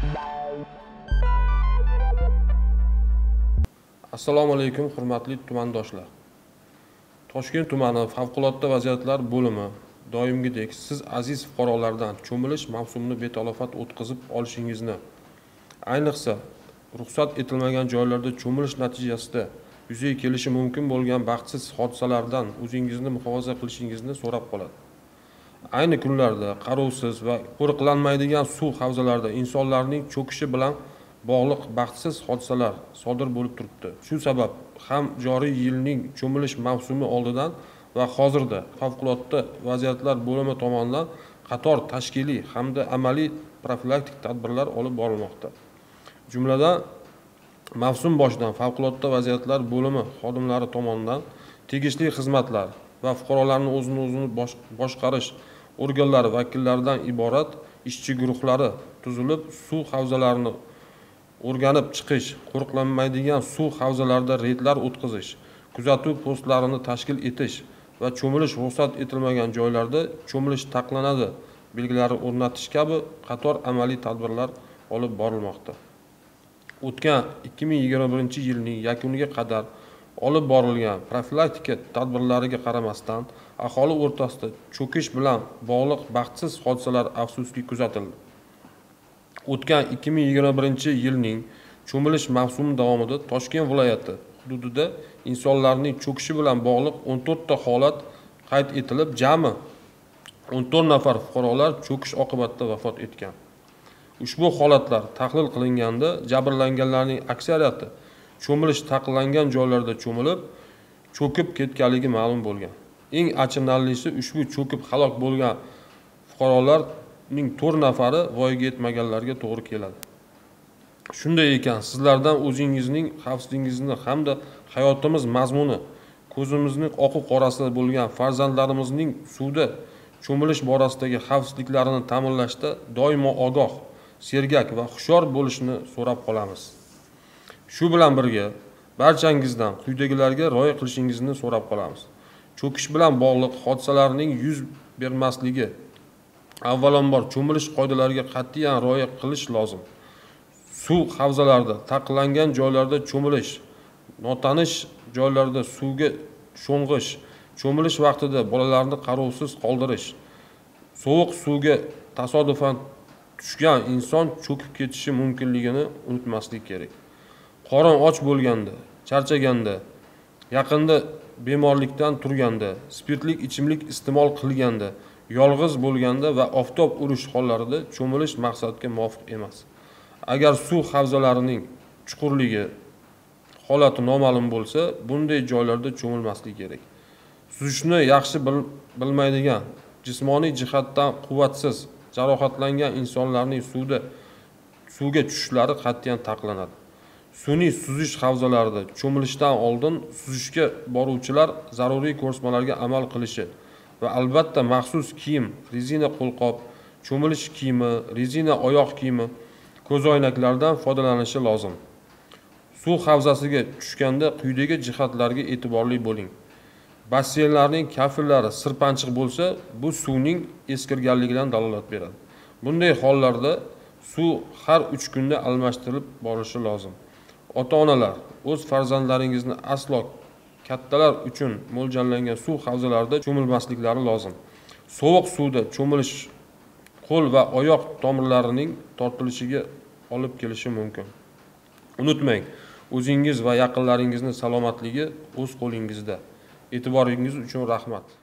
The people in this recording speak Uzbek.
Assalomu alaykum, hurmatli tumandoshlar. Toshkent tumani favqulodda vaziyatlar bo'limi doimgidek siz aziz fuqarolardan cho'milish mavsumini betalofat o'tkazib olishingizni, ayniqsa ruxsat etilmagan joylarda cho'milish natijasida yuzaga kelishi mumkin bo'lgan baxtsiz hodisalardan o'zingizni muhofaza qilishingizni so'rab qoladi. Ayni kunlarda qarovsiz va qo'riqlanmaydigan suv havzalarida insonlarning cho'kishi bilan bog'liq baxtsiz hodisalar sodir bo'lib turibdi. Shu sabab ham joriy yilning cho'milish mavsumi oldidan va hozirda favqulodda vaziyatlar bo'limi tomonidan qator tashkiliy hamda amaliy profilaktik tadbirlar olib borilmoqda. Jumladan, mavsum boshidan favqulodda vaziyatlar bo'limi xodimlari tomonidan tegishli xizmatlar va fuqarolarning o'zini boshqarish organlari vakillaridan iborat ishchi guruhlari tuzilib, suv havzalarini o'rganib chiqish, qo'riqlanmaydigan suv havzalarida reydlar o'tkazish, kuzatuv postlarini tashkil etish va cho'milish ruxsat etilmagan joylarda cho'milish taqiqlanadi belgilari o'rnatish kabi qator amaliy tadbirlar olib borilmoqda. O'tgan 2021-yilning yakuniga qadar olib borilgan profilaktika tadbirlariga qaramasdan aholi o'rtasida cho'kish bilan bog'liq baxtsiz hodisalar afsuski kuzatildi. O'tgan 2021-yilning cho'milish mavsumi davomida Toshkent viloyati hududida insonlarning cho'kishi bilan bog'liq 14 ta holat qayd etilib, jami 14 nafar fuqarolar cho'kish oqibatida vafot etgan. Ushbu holatlar tahlil qilinganda jabrlanganlarning aksariyati cho'milish taqiqlangan joylarda cho'kib ketganligi ma'lum bo'lgan. Eng achinarlisi, ushbu cho'kib halok bo'lgan fuqarolarning 4 nafari voyaga yetmaganlarga to'g'ri keladi. Shunday ekan, sizlardan o'zingizning xavfsizligingizni hamda hayotimiz mazmuni, ko'zimizning oqu qorasida bo'lgan farzandlarimizning suvda cho'milish borasidagi xavfsizliklarini ta'minlashda doimo ogoh, sergak va hushyor bo'lishni so'rab qolamiz. Shu bilan birga barchangizdan quyidagilarga rioya qilishingizni so'rab qolamiz. Cho'kish bilan bog'liq hodisalarning yuz bermasligi, avvalambor cho'milish qoidalariga qat'iyan rioya qilish lozim. Suv havzalarida taqiqlangan joylarda cho'milish, notanish joylarda suvga sho'ng'ish, cho'milish vaqtida bolalarni qarovsiz qoldirish, sovuq suvga tasodifan tushgan inson cho'kib ketishi mumkinligini unutmaslik kerak. Qorin och bo'lganda, charchaganda, yaqinda bemorlikdan turganda, spirtli ichimlik iste'mol qilganda, yolg'iz bo'lganda va oftob urish hollarida cho'milish maqsadga muvofiq emas. Agar suv havzalarining chuqurligi holati noma'lum bo'lsa, bunday joylarda cho'milmaslik kerak. Suzishni yaxshi bilmaydigan, jismoniy jihatdan quvvatsiz, jarohatlangan insonlarning suvga tushishlari qat'iyan taqiqlanadi. Sun'iy suzish havzalarida cho'milishdan oldin suzishga boruvchilar zaruriy ko'rsatmalarga amal qilishi va albatta maxsus kiyim, rezina qo'lqop, cho'milish kiyimi, rezina oyoq kiyimi, ko'zoynaklardan foydalanishi lozim. Suv havzasiga tushganda quyidagi jihatlarga e'tiborli bo'ling. Basseynlarning kafillari sirpanchiq bo'lsa, bu suvning eskirganligidan dalolat beradi. Bunday hollarda suv har 3 kunda almashtirilib borilishi lozim. Ota-onalar o'z farzandlaringizni aslo kattalar uchun mo'ljallangan suv havzalarida cho'milmasliklari lozim. Sovuq suvda cho'milish qo'l va oyoq tomirlarining tortilishiga olib kelishi mumkin. Unutmang, o'zingiz va yaqinlaringizning salomatligi o'z qo'lingizda. E'tiboringiz uchun rahmat.